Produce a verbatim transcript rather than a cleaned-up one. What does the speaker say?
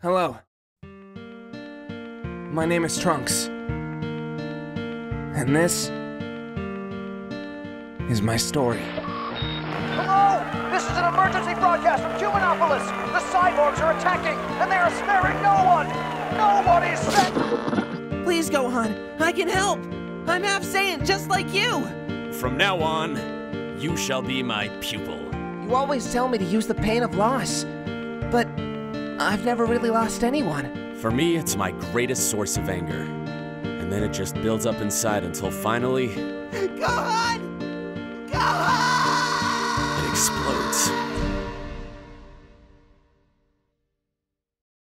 Hello. My name is Trunks. And this is my story. Hello! This is an emergency broadcast from Humanopolis! The cyborgs are attacking, and they are sparing no one! No one is safe! Please go on. I can help. I'm half Saiyan, just like you. From now on, you shall be my pupil. You always tell me to use the pain of loss, but I've never really lost anyone. For me, it's my greatest source of anger. And then it just builds up inside until finally... Go on! Go on! It explodes.